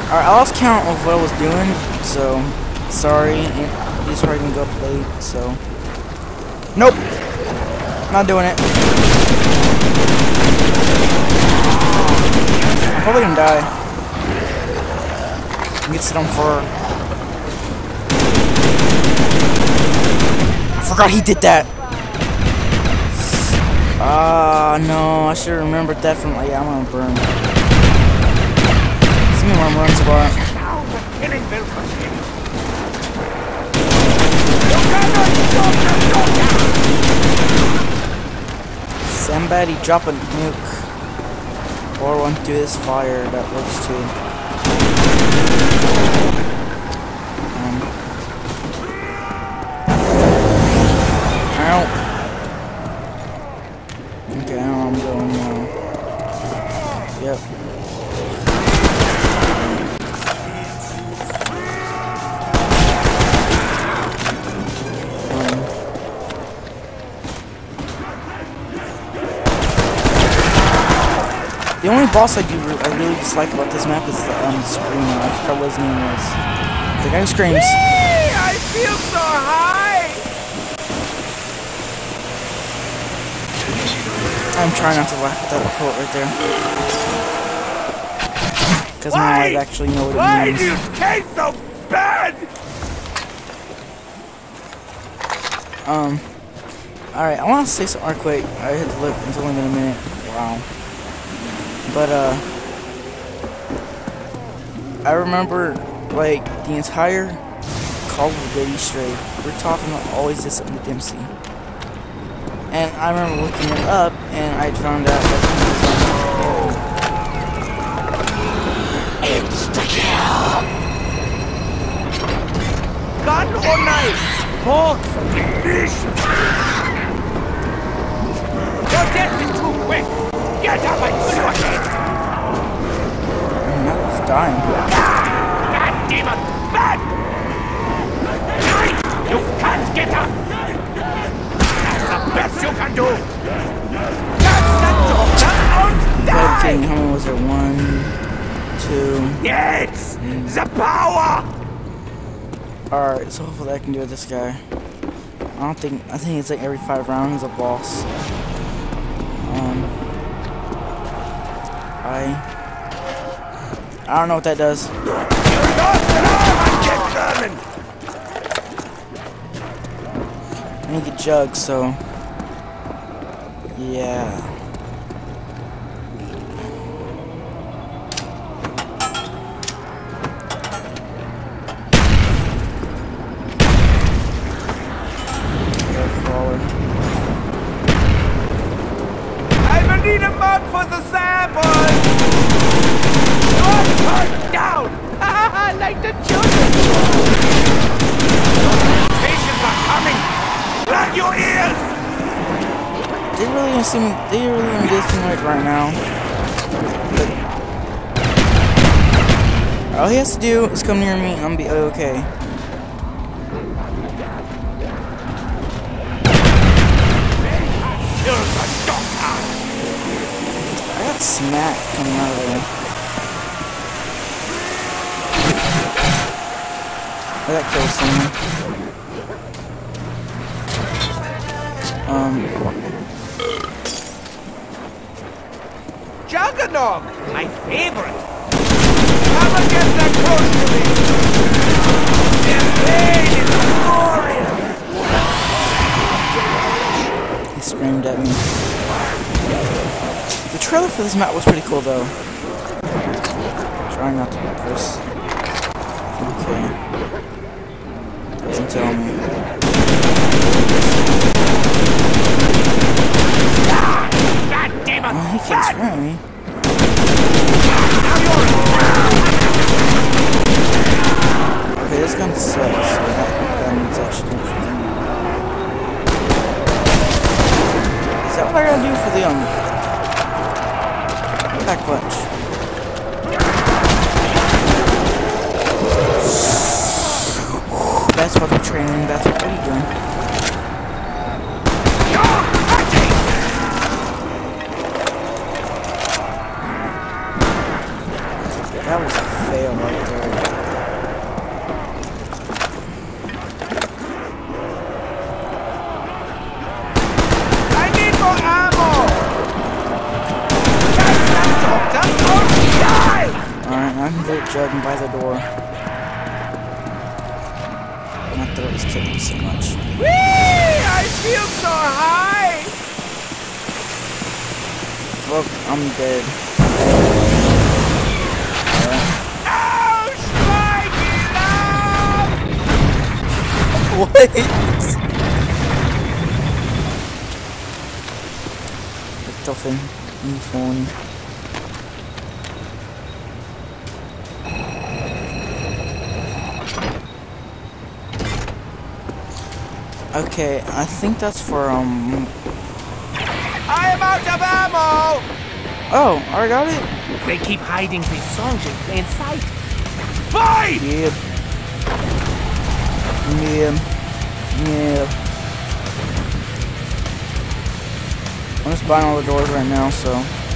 Alright, I lost count of what I was doing, so sorry. He's probably gonna go up late, so nope, not doing it. I'm probably gonna die. Get sit on fur. I forgot he did that. No, I should have remembered that from. Yeah, I'm gonna burn. Let's see where I'm running spot. Somebody drop a nuke. Or run through this fire, that works too. Ow. Okay, now I'm going now. Yep. The only boss I really dislike about this map is the screamer. I forgot what his name was. The guy who screams. Hey, I feel so high! I'm trying not to laugh at that quote right there. Because now I actually know what it Why means. do you taste so bad? Alright, I want to say something real quick. I had to look, it's only been a minute. Wow. But, I remember, like, the entire Call of Duty straight, we're talking about always this with Dempsey. And I remember looking it up, and I found out that he was Insta-kill! Gun or knife? Pork for delicious! Your death is too quick! Get up and pull your head! I'm not dying. Bad demon! Bad! You can't get up! That's the best you can do! That's the doctor on Okay, die! how many was there? 1, 2. Yes! The power! Alright, so hopefully I can do this guy. I think it's like every 5 rounds a boss. I don't know what that does. I need to get Jug, so yeah. I will need a mug for the sample! Down! Like the children! Patients are coming! Plug your ears! They really gonna do this right now. But all he has to do is come near me and I'm be okay. I got smacked coming out of there. That kills someone. Juggernog! My favorite! Come and get that close to me! Their blade is glorious! He screamed at me. The trailer for this map was pretty cool though. Trying not to press. Okay. Doesn't tell me. God damn it! Oh, he keeps swearing me. Okay, this gun sucks. So that gun's actually interesting. Is that what I gotta do for the back punch? That's what the training. That's what I'm doing. That was fail right there. I need more ammo! Catch that doctor or die! Alright, I can get Jug by the door. Not that it was killing me so much. Whee! I feel so high! Look, I'm dead. Oh, Spikey, love! Wait! Toughen, phone. Okay, I think that's for I am out of ammo! Oh, I got it. They keep hiding these songs in plain sight. Fight! Yeah. Yeah. Yeah. I'm just buying all the doors right now, so.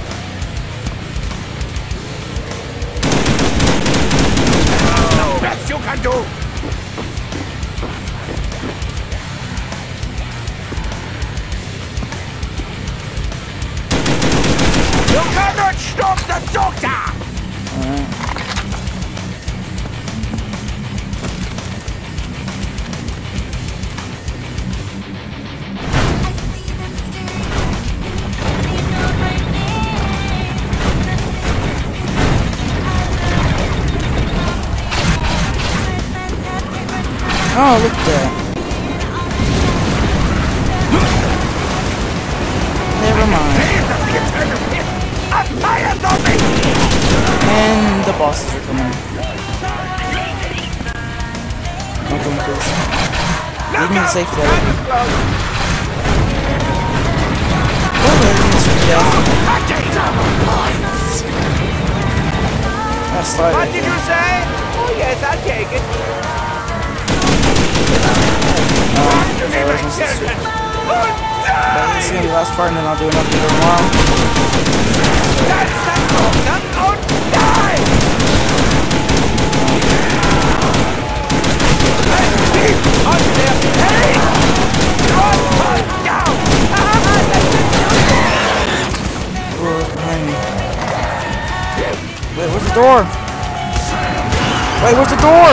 Best you can do! You cannot stop the doctor! Alright. Oh, look at that. Never mind. And the bosses are coming. Welcome, please. Leave me to safety. Oh, enemies from death. That's slide What right did there. you say? Oh yes, I'll take it. This is gonna be the last part, and then I'll do an update tomorrow. That's the doctor! Oh, die! On their head! Down! Oh, it's behind me. Wait, where's the door? Wait, where's the door?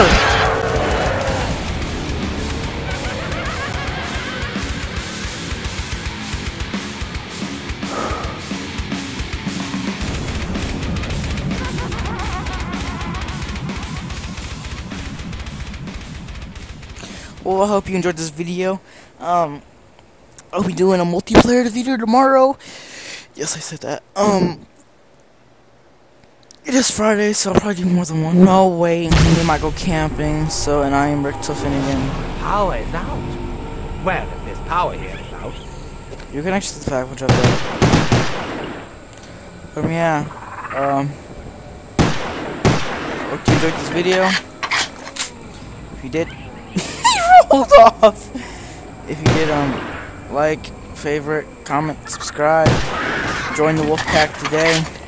Well, I hope you enjoyed this video. I'll be doing a multiplayer video tomorrow. Yes, I said that. It is Friday, so I'll probably do more than one. No, wait, we might go camping. So, and I am Rick to Finnegan. Power is out. Well, if there's power here, it's out. You can actually the pack, which I've done. Yeah. Hope you enjoyed this video. If you did, he rolled off. If you did, like, favorite, comment, subscribe, join the wolf pack today.